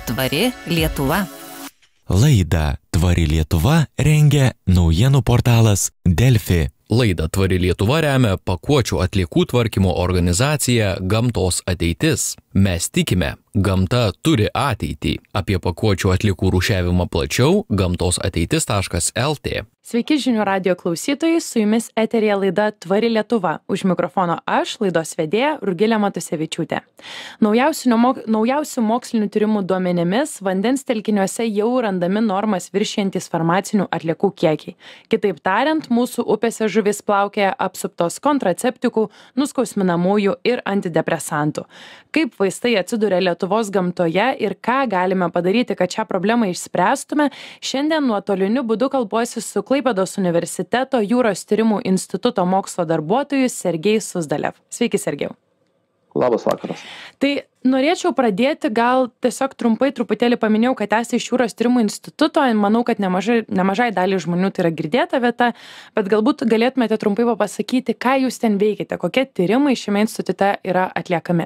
Tvari Lietuva. Laidą Tvari Lietuva rengia naujienų portalas Delfi. Laidą Tvari Lietuva remia pakuočių atliekų tvarkymo organizacija Gamtos ateitis. Mes tikime, gamta turi ateitį. Apie pakuočių atliekų rūšiavimą plačiau gamtosateitis.lt. Sveiki žinių radijo klausytojai, su jumis eteryje laida Tvari Lietuva. Už mikrofono aš, laidos vedėja Rugilė Matusevičiūtė. Naujausių mokslinių tyrimų duomenimis vandens telkiniuose jau randami normas viršijantis farmacinių atliekų kiekiai. Kitaip tariant, mūsų upėse žuvis plaukioja apsuptos kontraceptikų, nuskausminamųjų ir antidepresantų. Kaip vaistai atsiduria Lietuvos gamtoje ir ką galime padaryti, kad šią problemą išspręstume, šiandien nuotoliniu būdu kalbuosi su Klaipėdos universiteto Jūros tyrimų instituto mokslo darbuotoju Sergejus Suzdalev. Sveiki, Sergejau. Labas vakaras. Tai norėčiau pradėti, gal tiesiog truputėlį paminėjau, kad esi iš Jūros tyrimų instituto, manau, kad nemažai daliai žmonių tai yra girdėta vieta, bet galbūt galėtumėte trumpai pasakyti, ką jūs ten veikite, kokie tyrimai šiame institute yra atliekami.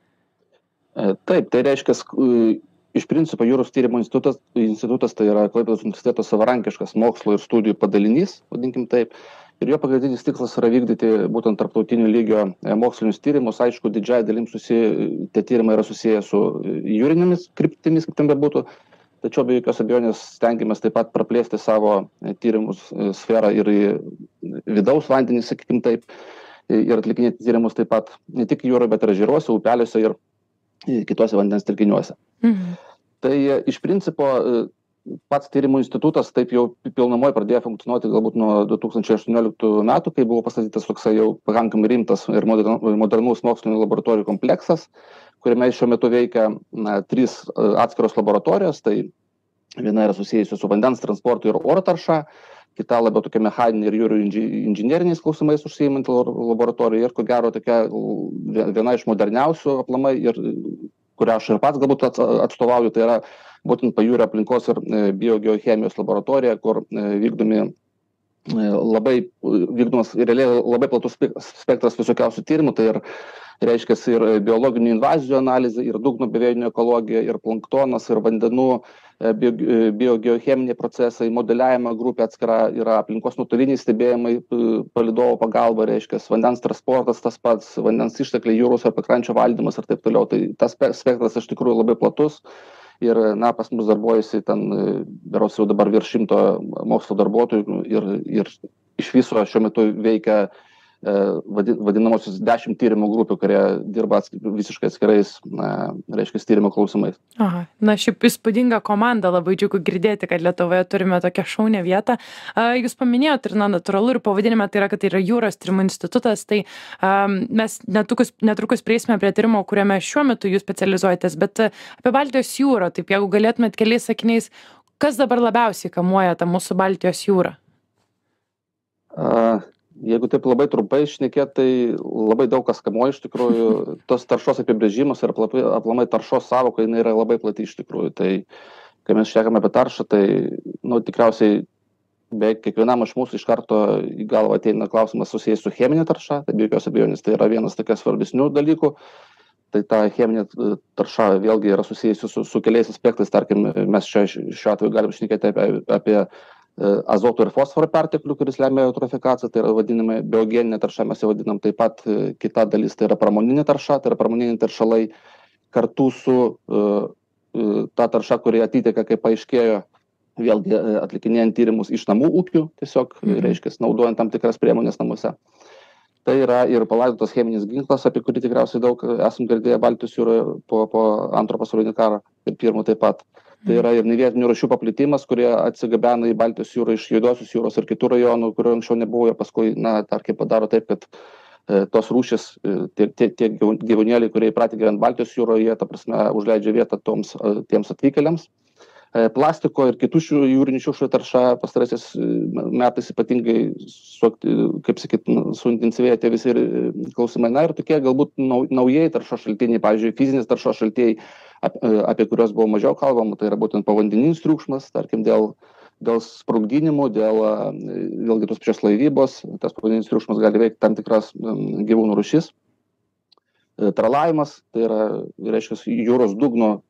Taip, tai reiškia, iš principo Jūros tyrimų institutas tai yra Klaipėdos universiteto savarankiškas mokslo ir studijų padalinys, vadinkim taip. Ir jo pagrindinis tikslas yra vykdyti būtent tarptautinių lygio mokslinius tyrimus. Aišku, didžiąja dalim tie tyrimai yra susiję su jūrinėmis kryptimis, kaip ten bebūtų. Tačiau be jokios abejonės stengiamės taip pat praplėsti savo tyrimus sferą ir į vidaus vandenį, sakykim taip, ir atlikinėti tyrimus taip pat ne tik jūroje, bet ir ežeruose, upeliuose ir kitose vandens telkiniuose. Tai iš principo pats tyrimų institutas taip jau pilnumoj pradėjo funkcionuoti galbūt nuo 2018 metų, kai buvo pastatytas toksai jau pakankamai rimtas ir modernus mokslinio laboratorijų kompleksas, kuriame šiuo metu veikia 3 atskiros laboratorijos. Tai viena yra susijusi su vandens transportu ir oro tarša, kita labiau tokia mechaninė ir jūrų inžineriniais klausimais užsiimanti laboratorija ir ko gero tokia viena iš moderniausių aplamai ir kurią aš ir pats galbūt atstovauju, tai yra būtent pajūrio aplinkos ir biogeochemijos laboratorija, kur vykdomas realiai labai platus spektras visokiausių tyrimų, tai ir reiškia ir biologinių invazijų analizė, ir dugno bevėjinio ekologija, ir planktonas, ir vandenų biogeocheminiai procesai, modeliavimo grupė atskira, yra aplinkos nuotoliniai stebėjimai palydovo pagalba, reiškia vandens transportas tas pats, vandens ištekliai, jūros ar pakrančio valdymas ir taip toliau. Tai tas spektras iš tikrųjų labai platus ir pas mus darbuojasi ten berods jau dabar virš 100 mokslo darbuotojų ir iš viso šiuo metu veikia vadinamosios 10 tyrimų grupių, kurie dirba visiškai atskirais, reiškia, tyrimo klausimais. Aha, šiaip įspūdinga komanda, labai džiugu girdėti, kad Lietuvoje turime tokią šaunią vietą. Jūs paminėjot ir natūralu ir pavadinime tai yra, kad tai yra Jūros tyrimų institutas, tai mes netrukus prieisime prie tyrimo, kuriame šiuo metu jūs specializuojatės, bet apie Baltijos jūrą, taip jeigu galėtumėt keliais sakiniais, kas dabar labiausiai kamuoja tą mūsų Baltijos jūrą? Jeigu taip labai trumpai šnekėt, tai labai daug kas kamuoja iš tikrųjų. Tos taršos apibrėžimas ir aplamai taršos sąvoka, jinai yra labai plati iš tikrųjų. Tai kai mes šnekame apie taršą, tai tikriausiai beveik kiekvienam iš mūsų iš karto į galvą ateina klausimas susijęs su cheminė tarša. Tai be jokios abejonės tai yra vienas tokias svarbesnių dalykų. Tai ta cheminė tarša vėlgi yra susijusi su keliais aspektais. Tarkim, mes šiuo atveju galim šnekėti apie azoto ir fosforo perteklių, kuris lemia eutrofikaciją, tai yra vadinama biogeninė tarša, mes jau vadinam taip pat kita dalis, tai yra pramoninė tarša, tai yra pramoniniai taršalai kartu su ta tarša, kurie atiteka, kaip paaiškėjo, vėlgi atlikinėjant tyrimus iš namų ūkių, tiesiog, reiškia, naudojant tam tikras priemonės namuose. Tai yra ir palaidotas cheminis ginklas, apie kurį tikriausiai daug esam girdėję Baltijos jūroje po antro pasaulinio karo ir pirmo taip pat. Tai yra ir nevietinių rūšių paplitimas, kurie atsigabena į Baltijos jūrą iš Juodosios jūros ir kitų rajonų, kurių anksčiau nebuvo ir paskui, tarkim, padaro taip, kad tos rūšys, tie gyvūnėliai, kurie įpratę gyventi Baltijos jūroje, jie, ta prasme, užleidžia vietą tiems atvykėliams. Plastiko ir kitų jūrinių šiukšlių tarša pastaraisiais metais ypatingai, kaip sakyt, suintensyvėja tie visi klausimai. Ir tokie galbūt naujai taršos šaltiniai, pavyzdžiui, fizinės taršos šaltiniai, apie kuriuos buvo mažiau kalbama, tai yra būtent povandeninis triukšmas, tarkim, dėl sprogdinimų, dėl vėlgi tos pačios laivybos. Tas povandeninis triukšmas gali veikti tam tikras gyvūnų rūšis. Tralavimas, tai yra, reiškia, jūros dugno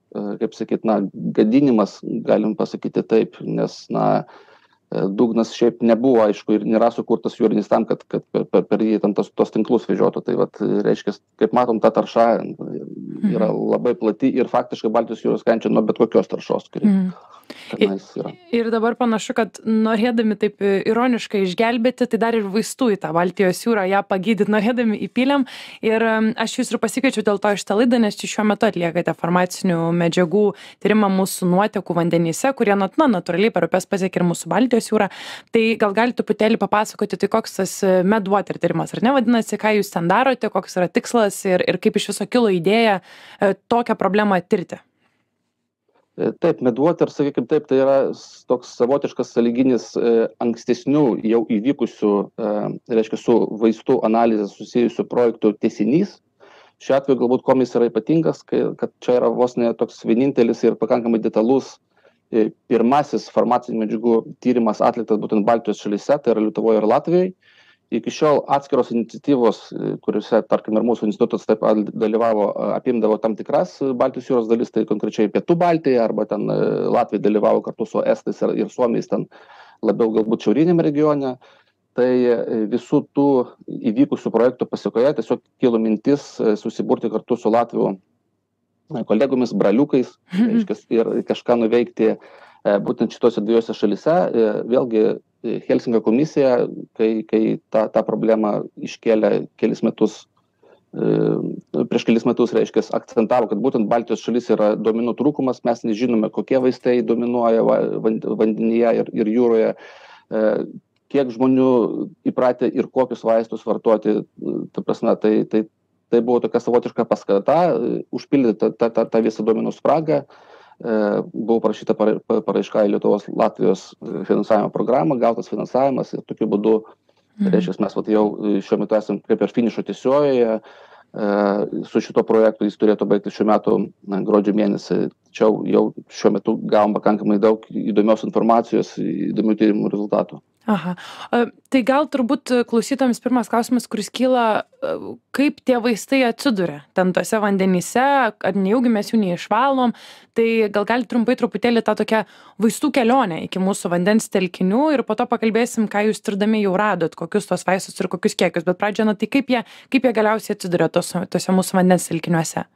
kaip sakyt, gadinimas, galim pasakyti taip, nes, dugnas šiaip nebuvo, aišku, ir nėra sukurtas jūrinis tam, kad per jį tam tos tinklus vežiotų. Tai reiškia, kaip matom, ta tarša yra labai plati ir faktiškai Baltijos jūros kenčia nuo bet kokios taršos, kuri yra. Ir dabar panašu, kad norėdami taip ironiškai išgelbėti, tai dar ir vaistų į tą Baltijos jūrą, ją pagydyti norėdami įpylėm. Ir aš jūs ir pasikviečiau dėl to šitą laidą, nes šiuo metu atliekate farmacinių medžiagų tyrimą mūsų nuotekų vandenyse, kurie natūraliai per upes pasiekia ir mūsų Baltijos jūrą. Tai gal galite truputėlį papasakoti, tai koks tas Medwater tyrimas, ar ne vadinasi, ką jūs ten darote, koks yra tikslas ir kaip iš viso kilo idėja tokią problemą tirti? Taip, Medwater, sakykime taip, tai yra toks savotiškas sąlyginis ankstesnių jau įvykusių, reiškia, su vaistų analizė susijusių projektų tęsinys. Šiuo atveju galbūt kuom jis yra ypatingas, kad čia yra vos ne toks vienintelis ir pakankamai detalus pirmasis farmacinių medžiagų tyrimas atliktas būtent Baltijos šalyse, tai yra Lietuvoje ir Latvijoje. Iki šiol atskiros iniciatyvos, kuriuose, tarkim, ir mūsų institutas taip dalyvavo, apimdavo tam tikras Baltijos jūros dalis, tai konkrečiai Pietų Baltija, arba ten Latvija dalyvavo kartu su Estais ir Suomiais ten labiau galbūt šiauriniam regione. Tai visų tų įvykusių projektų pasiekoje tiesiog kilo mintis susiburti kartu su Latvijų kolegomis, braliukais, ir kažką nuveikti būtent šitose dviejose šalyse. Vėlgi Helsinkio komisija, kai tą problemą iškėlė prieš kelis metus, reiškia, akcentavo, kad būtent Baltijos šalis yra duomenų trūkumas, mes nežinome, kokie vaistai dominuoja vandenyje ir jūroje, kiek žmonių įpratę ir kokius vaistus vartoti. Ta prasme, tai buvo tokia savotiška paskata užpildyti tą visą duomenų spragą. Buvo parašyta paraiška į Lietuvos Latvijos finansavimo programą, gautas finansavimas ir tokiu būdu, reiškia, mes jau šiuo metu esame kaip ir finišo tiesiojoje su šito projektu, jis turėtų baigti šiuo metu gruodžio mėnesį, tačiau jau šiuo metu gavom pakankamai daug įdomios informacijos, įdomių tyrimų rezultatų. Aha. Tai gal turbūt klausytojams pirmas klausimas, kuris kyla, kaip tie vaistai atsiduria ten tose vandenyse, ar nejaugi mes jų neišvalom, tai gal galite trumpai truputėlį tą tokią vaistų kelionę iki mūsų vandens telkinių ir po to pakalbėsim, ką jūs tirdami jau radot, kokius tos vaistus ir kokius kiekius, bet pradžioje, tai kaip jie galiausiai atsiduria tose mūsų vandens telkiniuose?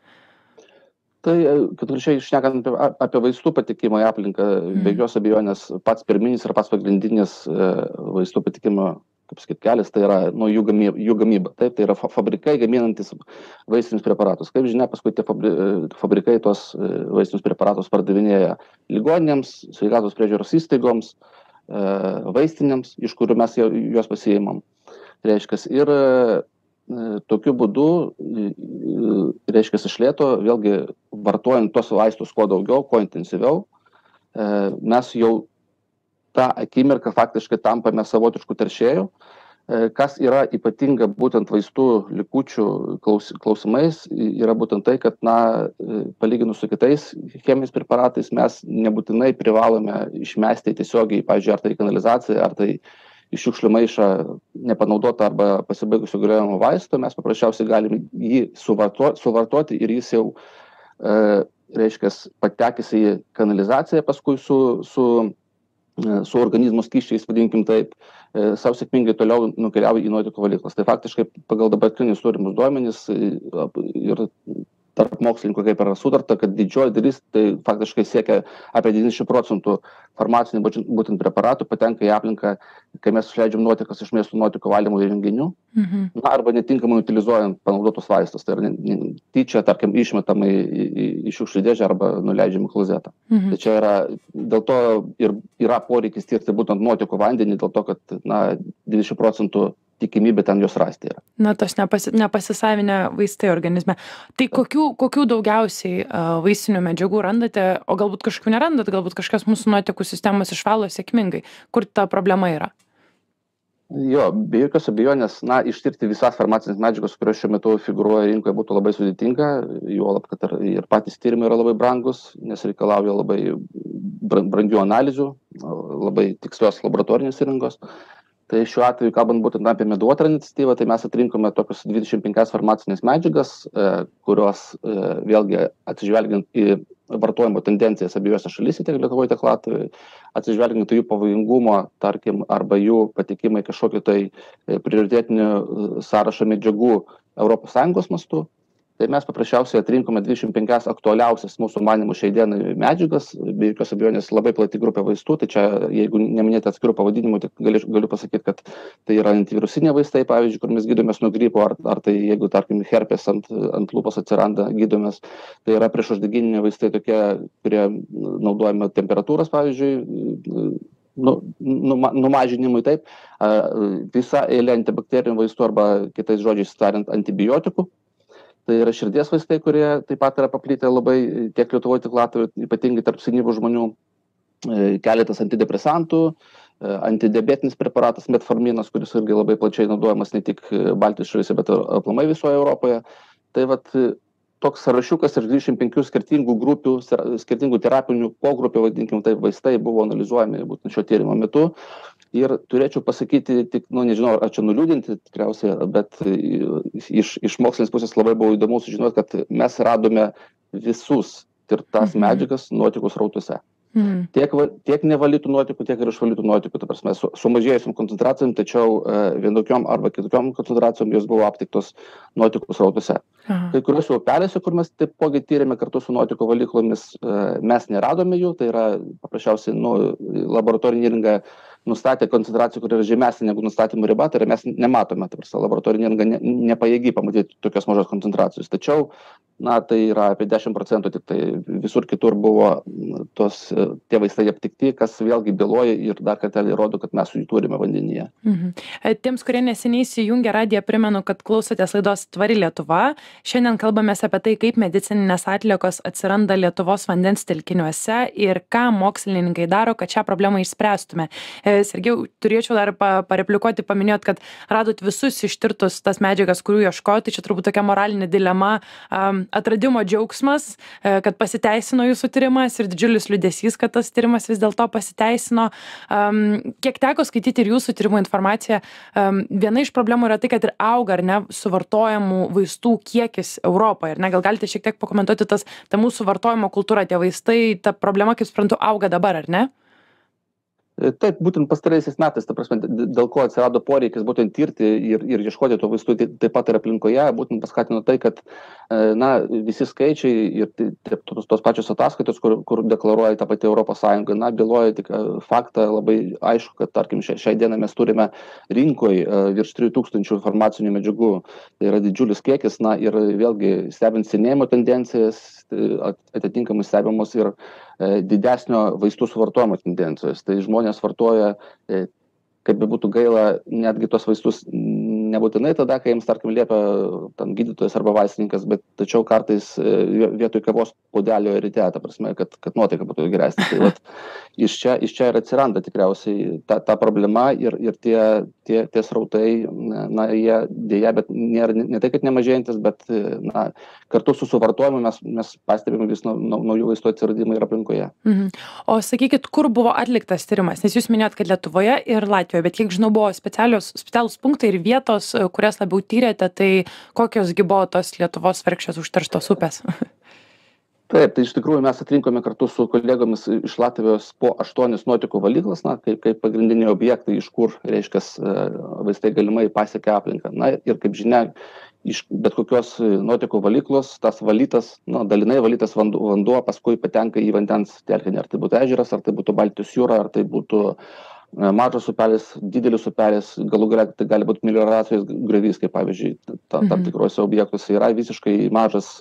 Tai, konkrečiai šnekant apie vaistų patekimą į aplinką, be jokios abejonės pats pirminis ir pats pagrindinis vaistų patekimo, kaip sakyt, kelias, tai yra jų gamyba. Taip, tai yra fabrikai gaminantis vaistinius preparatus. Kaip žinia, paskui tie fabrikai tos vaistinius preparatus pardavinėja ligoninėms, sveikatos priežiūros įstaigoms, vaistinėms, iš kurių mes juos pasiimam. Reiškia, ir tokiu būdu, reiškia, iš lėto, vėlgi vartojant tos vaistus kuo daugiau, kuo intensyviau, mes jau tą akimirką faktiškai tampame savotiškų teršėjų. Kas yra ypatinga būtent vaistų likučių klausimais, yra būtent tai, kad, palyginus su kitais cheminiais preparatais, mes nebūtinai privalome išmesti tiesiogiai, pavyzdžiui, ar tai kanalizaciją, ar tai iš šiukšlių maišą nepanaudotą arba pasibaigusio galiojimo vaistą, mes paprasčiausiai galime jį suvartoti ir jis jau, reiškia, patekęs į kanalizaciją paskui su organizmo skysčiais, vadinkim taip, savo sėkmingai toliau nukeliauja į nuotekų valyklas. Tai faktiškai pagal dabartinius turimus duomenis ir tarp mokslininkų kaip yra sutarta, kad didžioji dalis tai faktiškai siekia apie 90% farmacinių būtent preparatų patenka į aplinką, kai mes išleidžiam nuotekas iš miesto nuotekų valymo įrenginių, arba netinkamai utilizuojant panaudotus vaistus, tai yra tyčia, tarkim, išmetama į šiukšlių dėžę arba nuleidžiam į klozetą. Tai čia yra, dėl to ir yra poreikis tirti būtent nuotekų vandenį, dėl to, kad 20% tikimybė ten jos rasti yra. Tos nepasisavinę vaistai organizme. Tai kokių daugiausiai vaistinių medžiagų randate, o galbūt kažkokių nerandat, galbūt kažkas mūsų nuotekų sistemos išvalo sėkmingai? Kur ta problema yra? Jo, be jokios abejonės, ištirti visas farmacinės medžiagos, kurios šiuo metu figūruoja rinkoje, būtų labai sudėtinga, juolab, kad ir patys tyrimai yra labai brangus, nes reikalauja labai brangių analizių, labai tikslios laboratorinės įrangos. Tai šiuo atveju, kalbant būtent apie Medwater iniciatyvą, tai mes atrinkome tokius 25 farmacinės medžiagas, kurios vėlgi atsižvelgiant į vartojimo tendencijas abiejose šalyse, tiek Lietuvoje, tiek Latvijoje, atsižvelgiant į jų pavojingumo, tarkim, arba jų patekimą į kažkokį tai prioritetinių sąrašą medžiagų ES mastu. Tai mes paprasčiausiai atrinkome 25 aktualiausias mūsų manymų šiai dienai medžiagas, be jokios abejonės labai plati grupė vaistų, tai čia, jeigu neminėti atskirų pavadinimų, tai galiu pasakyti, kad tai yra antivirusiniai vaistai, pavyzdžiui, kur mes gydomės nuo gripo, ar tai jeigu, tarkim, herpes ant lūpos atsiranda, gydomės, tai yra priešuždegiminiai vaistai tokie, kurie naudojami temperatūros, pavyzdžiui, numažinimui, taip, visa eilė antibakterinių vaistų arba kitais žodžiais tariant antibiotikų. Tai yra širdies vaistai, kurie taip pat yra paplitę labai tiek Lietuvoje, tiek Latvijoje, ypatingai tarp senyvų žmonių, keletas antidepresantų, antidiabetinis preparatas metforminas, kuris irgi labai plačiai naudojamas ne tik Baltijos šalyse, bet ir aplamai visoje Europoje. Tai vat toks sąrašiukas ir 25 skirtingų grupių, skirtingų terapinių pogrupių, vadinkim, tai vaistai buvo analizuojami būtent šio tyrimo metu. Ir turėčiau pasakyti, tik, nežinau, ar čia nuliūdinti tikriausiai, bet iš mokslinės pusės labai buvo įdomu sužinoti, kad mes radome visus tirtas medžiagas nuotekų srautuose. Tiek nevalytų nuotekų, tiek ir išvalytų nuotekų, ta prasme, sumažėjusiom koncentracijom, tačiau vienokiom arba kitokiom koncentracijom jos buvo aptiktos nuotekų srautuose. Kai kuriuose upelėse, kur mes taipogi tyrėme kartu su nuotekų valyklomis, mes neradome jų, tai yra paprasčiausiai laboratorinė įranga nustatė koncentraciją, kur yra žemesnė negu nustatymų riba, tai mes nematome, tai laboratorinė įranga nepajėgi pamatyti tokios mažos koncentracijos. Tačiau, tai yra apie 10%, tik tai visur kitur buvo tie vaistai aptikti, kas vėlgi byloja ir dar kartelį rodo, kad mes jų turime vandenyje. Tiems, kurie neseniai įsijungė radiją, primenu, kad klausotės laidos Tvari Lietuva. Šiandien kalbamės apie tai, kaip medicininės atliekos atsiranda Lietuvos vandens telkiniuose ir ką mokslininkai daro, kad šią problemą išspręstume. Sergejau, turėčiau dar pareplikuoti, paminėjot, kad radot visus ištirtus tas medžiagas, kurių ieškojot, tai čia turbūt tokia moralinė dilema, atradimo džiaugsmas, kad pasiteisino jūsų tyrimas ir didžiulis liūdesys, kad tas tyrimas vis dėlto pasiteisino. Kiek teko skaityti ir jūsų tyrimo informaciją, viena iš problemų yra tai, kad ir auga, ar ne, suvartojamų vaistų kiekis Europoje, ar ne? Gal galite šiek tiek pakomentuoti tą mūsų vartojimo kultūrą, tie vaistai, ta problema, kaip suprantu, auga dabar, ar ne? Taip, būtent pastaraisiais metais, ta prasme, dėl ko atsirado poreikis būtent tirti ir ieškoti to vaistų taip pat ir aplinkoje, būtent paskatino tai, kad visi skaičiai ir tos pačios ataskaitos, kur deklaruoja ta pati Europos Sąjunga, byloja tik faktą labai aišku, kad, tarkim, šiai dieną mes turime rinkoje virš 3000 informacinių medžiagų. Tai yra didžiulis kiekis, ir vėlgi stebint senėjimo tendencijas, atitinkamai stebimos ir didesnio vaistų suvartojimo tendencijos. Tai žmonės vartoja, kaip be būtų gaila, netgi tos vaistus nebūtinai tada, kai jiems, tarkim, liepia gydytojas arba vaistininkas, bet tačiau kartais vietoj kavos puodelio ryte, ta prasme, kad nuotaika būtų geresnė. Tai iš čia ir atsiranda tikriausiai ta problema ir tie srautai, jie dėja, bet ne tai, kad nemažėjantis, bet kartu su suvartojimu mes pastebime vis naujų vaistų atsiradimą ir aplinkoje. O sakykit, kur buvo atliktas tyrimas? Nes jūs minėjot, kad Lietuvoje ir Latvijoje, bet kiek žinau, buvo specialūs punktai ir vietos, kurias labiau tyrėte, tai kokiosgi buvo tos Lietuvos vargšės užterštos upės? Taip, tai iš tikrųjų mes atrinkome kartu su kolegomis iš Latvijos po 8 nuotekų valyklas, kaip pagrindiniai objektai, iš kur, reiškia, vaistai galimai pasiekia aplinką. Ir kaip žinia, iš bet kokios nuotekų valyklos, tas valytas, dalinai valytas vanduo paskui patenka į vandens telkinį. Ar tai būtų ežeras, ar tai būtų Baltijos jūra, ar tai būtų mažas upelis, didelis upelis, galų gale tai gali būti melioracijos griovys, kaip pavyzdžiui, tam tikruose objektuose yra visiškai mažas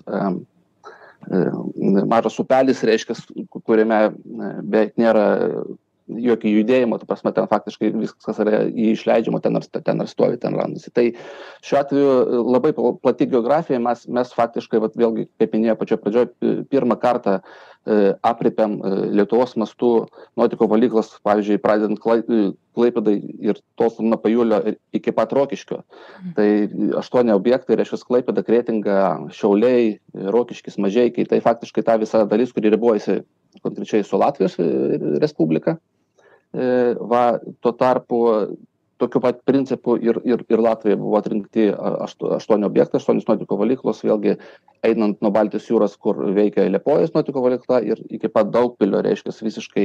upelis, reiškia, kuriame beveik nėra jokio judėjimo, ta prasme, ten faktiškai viskas yra išleidžiama, ten ar stovi, ten randasi. Tai šiuo atveju labai plati geografija, mes faktiškai, vėlgi, kaip minėjau pačioje pradžioje, pirmą kartą aprėpiam Lietuvos mastų nuotekų valyklas, pavyzdžiui, pradedant Klaipėdai ir tolstant nuo Pajūlio iki pat Rokiškio. Tai 8 objektai, reiškia, Klaipėda, Kretinga, Šiauliai, Rokiškis, Mažeikiai, tai faktiškai ta visa dalis, kuri ribojasi konkrečiai su Latvijos Respublika. Tuo tarpu tokiu pat principu ir Latvija buvo atrinkti 8 objektai, 8 nuotekų valyklos, vėlgi einant nuo Baltijos jūros, kur veikia Liepojos nuotekų valykla ir iki pat Daugpilio, reiškia visiškai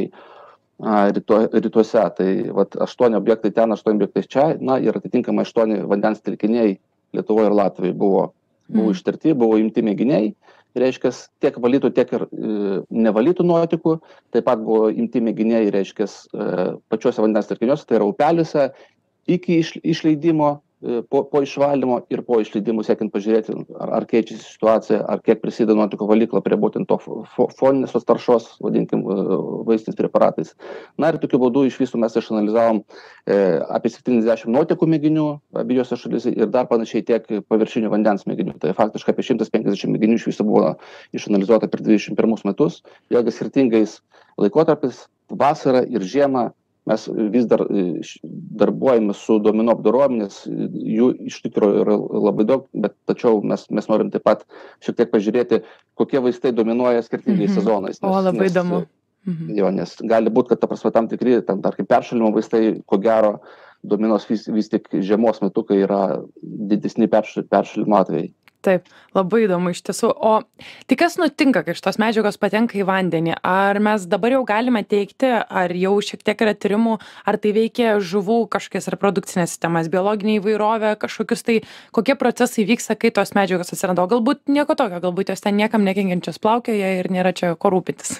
rytuose. Tai 8 objektai ten, 8 objektai čia, ir atitinkamai 8 vandens telkiniai Lietuvoje ir Latvijoje buvo ištirti, buvo imti mėginiai, reiškia tiek valytų, tiek ir nevalytų nuotekų, taip pat buvo imti mėginiai, reiškia pačiuose vandens telkiniuose, tai yra upeliuose, iki išleidimo, po išvalymo ir po išleidimo, siekiant pažiūrėti, ar keičiasi situacija, ar kiek prisideda nuotekų valykla prie būtent to foninės taršos, vadinkim, vaistiniais preparatais. Ir tokiu būdu iš viso mes išanalizavom apie 70 nuotekų mėginių abiejose šalyse ir dar panašiai tiek paviršinio vandens mėginių. Tai faktiškai apie 150 mėginių iš viso buvo išanalizuota per 21 metus, vėlgi skirtingais laikotarpiais, vasarą ir žiemą. Mes vis dar darbuojame su duomenų apdorojimu, nes jų iš tikrųjų yra labai daug, bet tačiau mes norim taip pat šiek tiek pažiūrėti, kokie vaistai dominuoja skirtingais sezonais. Labai įdomu. Jo, nes gali būti, kad tam tikri, tarkim, peršalimo vaistai, ko gero, dominuos vis tik žiemos metu, kai yra didesni peršalimo atvejai. Taip, labai įdomu iš tiesų. O tai kas nutinka, kai šitos medžiagos patenka į vandenį? Ar mes dabar jau galime teikti, ar jau šiek tiek yra tyrimų, ar tai veikia žuvų kažkokias reprodukcinės sistemas, biologinė įvairovė, kažkokius tai, kokie procesai vyksta, kai tos medžiagos atsiranda? O galbūt nieko tokio, galbūt jos ten niekam nekenkiančios plaukioja ir nėra čia ko rūpintis.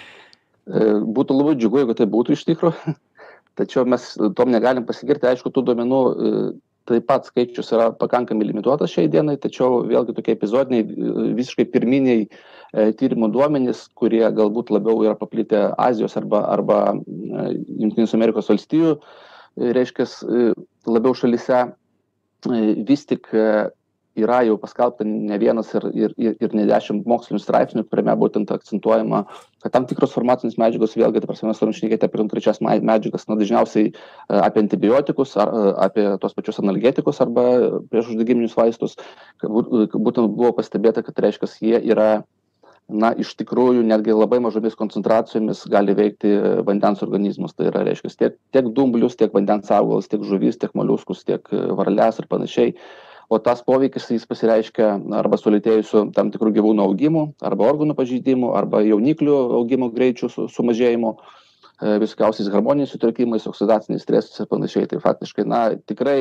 Būtų labai džiugu, jeigu tai būtų iš tikrųjų, tačiau mes tom negalim pasigirti, aišku, tų duomenų. Taip pat skaičius yra pakankamai limituotas šiai dienai, tačiau vėlgi tokie epizodiniai, visiškai pirminiai tyrimų duomenys, kurie galbūt labiau yra paplitę Azijos arba Jungtinės Amerikos valstijų, reiškia labiau šalyse, vis tik yra jau paskelbta ne vienas ir ne 10 mokslinių straipsnių, kuriame būtent akcentuojama, kad tam tikros farmacinės medžiagos, vėlgi, tai prasme, mes turim šnekėti apie konkrečias medžiagas, dažniausiai apie antibiotikus, apie tos pačius analgetikus arba priešuždegiminius vaistus, kad būtent buvo pastebėta, kad reiškia, jie yra, iš tikrųjų, netgi labai mažomis koncentracijomis gali veikti vandens organizmus. Tai yra, reiškia, tiek dumblius, tiek vandens augalus, tiek žuvis, tiek moliuskus, tiek varles ir panašiai. O tas poveikis jis pasireiškia arba sulėtėjusiu tam tikrų gyvūnų augimu, arba organų pažeidimu, arba jauniklių augimo greičių sumažėjimu, visokiausiais harmoniniais sutrikimais, oksidaciniais stresais ir panašiai. Tai faktiškai, tikrai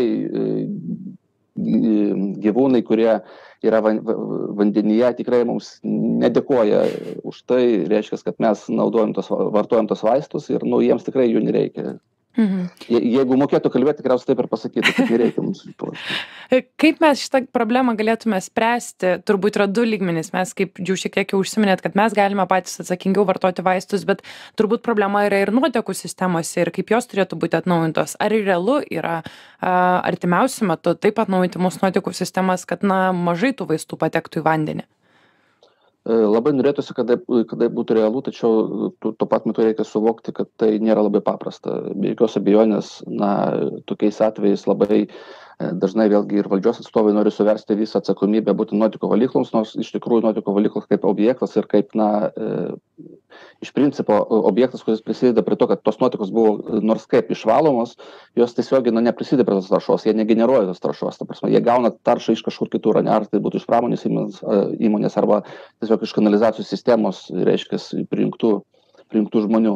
gyvūnai, kurie yra vandenyje, tikrai mums nedėkoja už tai, reiškia, kad mes vartojam tos vaistus ir jiems tikrai jų nereikia. Jeigu mokėtų kalbėti, tikriausiai taip ir pasakytų, kad nereikia mums. Kaip mes šitą problemą galėtume spręsti? Turbūt yra 2 lygmenys. Mes, kaip jau šiek tiek užsiminėt, kad mes galime patys atsakingiau vartoti vaistus, bet turbūt problema yra ir nuotekų sistemose ir kaip jos turėtų būti atnaujintos. Ar realu yra artimiausiu metu taip atnaujinti mūsų nuotekų sistemas, kad mažai tų vaistų patektų į vandenį? Labai norėtųsi, kad tai būtų realu, tačiau tuo pat metu reikia suvokti, kad tai nėra labai paprasta. Be jokios abejonės, tokiais atvejais labai dažnai vėlgi ir valdžios atstovai nori suversti visą atsakomybę būtent nuotekų valykloms, nors iš tikrųjų nuotekų valyklos kaip objektas ir kaip, iš principo objektas, kuris prisideda prie to, kad tos nuotekos buvo nors kaip išvalomos, jos tiesiog neprisideda prie tos taršos, jie negeneruoja tos taršos. Ta prasme, jie gauna taršą iš kažkur kitur, ar tai būtų iš pramonės įmonės arba tiesiog iš kanalizacijos sistemos, reiškia, prijungtų žmonių.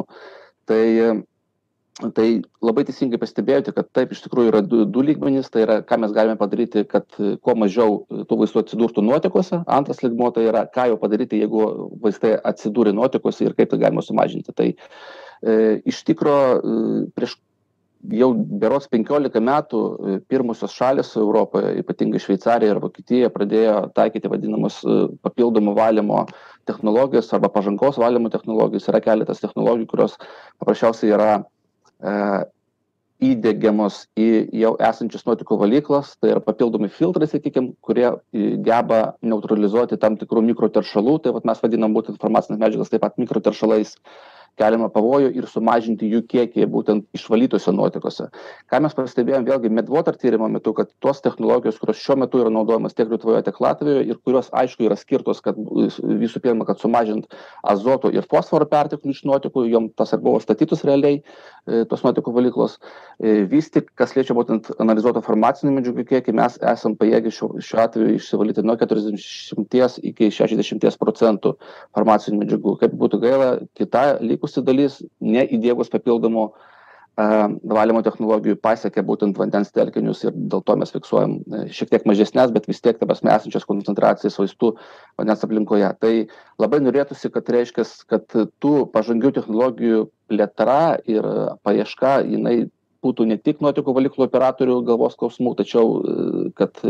Tai labai teisingai pastebėjote, kad taip iš tikrųjų yra 2 lygmenys, tai yra, ką mes galime padaryti, kad kuo mažiau tų vaistų atsidurtų nuotekose. Antras lygmuo tai yra, ką jau padaryti, jeigu vaistai atsidūrė nuotekose ir kaip tai galima sumažinti. Tai iš tikrųjų prieš jau berods 15 metų pirmosios šalys Europoje, ypatingai Šveicarija ir Vokietija, pradėjo taikyti vadinamus papildomų valymo technologijas arba pažangos valymo technologijas. Yra keletas technologijų, kurios paprasčiausiai yra įdiegiamos į jau esančius nuotekų valyklas, tai yra papildomi filtrai, sakykime, kurie geba neutralizuoti tam tikrų mikroteršalų, tai mes vadinam būtent farmacinės medžiagas taip pat mikroteršalais. keliamą pavojų ir sumažinti jų kiekį būtent išvalytose nuotekose. Ką mes pastebėjom vėlgi Medwater tyrimo metu, kad tos technologijos, kurios šiuo metu yra naudojamas tiek Lietuvoje, tiek Latvijoje ir kurios aišku yra skirtos, kad visų pirma, kad sumažint azoto ir fosforo perteklių iš nuotekų, jom tas ir buvo statytus realiai, tos nuotekų valyklos. Vis tik, kas liečia būtent analizuoto farmacinių medžiagų kiekį, mes esam pajėgi šiuo atveju išsivalyti nuo 40 iki 60% farmacinių medžiagų. Kaip būtų gaila, kita likusi dalis, neįdiegus papildomų valymo technologijų, pasiekia būtent vandens telkinius ir dėl to mes fiksuojam šiek tiek mažesnės, bet vis tiek esančias koncentracijas vaistų vandens aplinkoje. Tai labai norėtųsi, kad tų pažangių technologijų plėtra ir paieška, jinai būtų ne tik nuotekų valyklų operatorių galvos skausmų, tačiau, kad,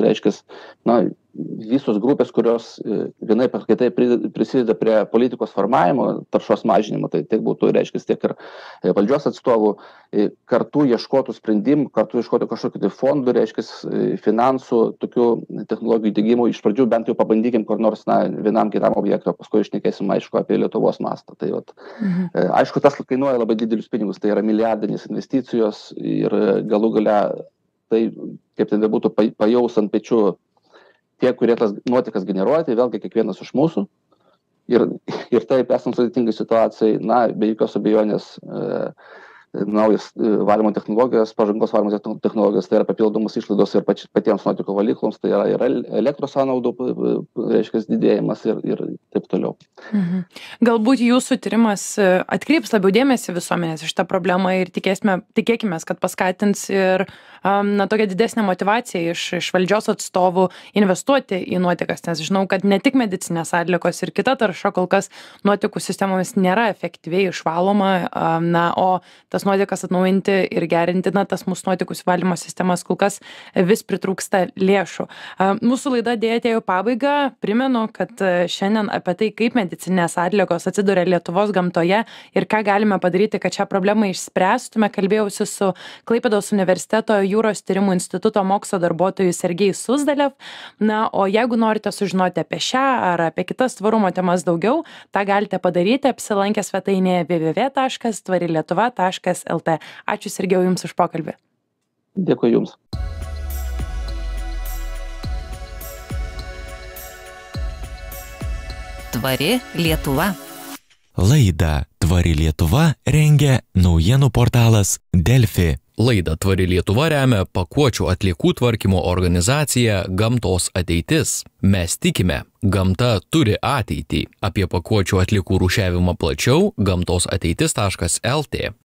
visos grupės, kurios vienaip ar kitaip prisideda prie politikos formavimo, taršos mažinimo, tai tiek būtų, tiek ir valdžios atstovų, kartu ieškotų sprendimų, kartu ieškotų kažkokių tai fondų, finansų, tokių technologijų įdygimų. Iš pradžių bent jau pabandykim kur nors vienam kitam objektui, paskui išnekėsim aišku apie Lietuvos mastą. Tai aišku, tas kainuoja labai didelius pinigus, tai yra milijardinės investicijos ir galų gale tai, kaip tai būtų, pajaus ant pečių tie, kurie tas nuotekas generuoja, tai vėlgi kiekvienas iš mūsų. Ir taip esant sudėtingai situacijai, be jokios abejonės, naujas valymo technologijos, pažangos valymo technologijos, tai yra papildomus išlaidos ir patiems nuotekų valykloms, tai yra ir elektros sąnaudų, didėjimas ir taip toliau. Galbūt jūsų tyrimas atkreips labiau dėmesį visuomenės iš tą problemą ir tikėkime, kad paskatins ir tokia didesnė motyvacija iš valdžios atstovų investuoti į nuotekas, nes žinau, kad ne tik medicinės atliekos ir kita tarša kol kas nuotekų sistemomis nėra efektyviai išvaloma, o tas nuotekas atnaujinti ir gerinti, tas mūsų nuotekų valymo sistemas kol kas vis pritrūksta lėšų. Mūsų laida dėja atėjo pabaigą. Primenu, kad šiandien apie tai, kaip medicinės atliekos atsiduria Lietuvos gamtoje ir ką galime padaryti, kad šią problemą išspręstume, kalbėjausi su Klaipėdos universiteto Jūros tyrimų instituto mokslo darbuotoju Sergej Suzdalev. O jeigu norite sužinoti apie šią ar apie kitas tvarumo temas daugiau, tą galite padaryti apsilankę svetainėje www.tvarilietuva.lt. Ačiū Sergejau Jums už pokalbį. Dėkui Jums. Tvari Lietuva. Laidą Tvari Lietuva rengia naujienų portalas Delfi. Laidą Tvari Lietuva remia pakuočių atliekų tvarkymo organizacija Gamtos ateitis. Mes tikime, gamta turi ateitį. Apie pakuočių atliekų rūšiavimą plačiau gamtosateitis.lt.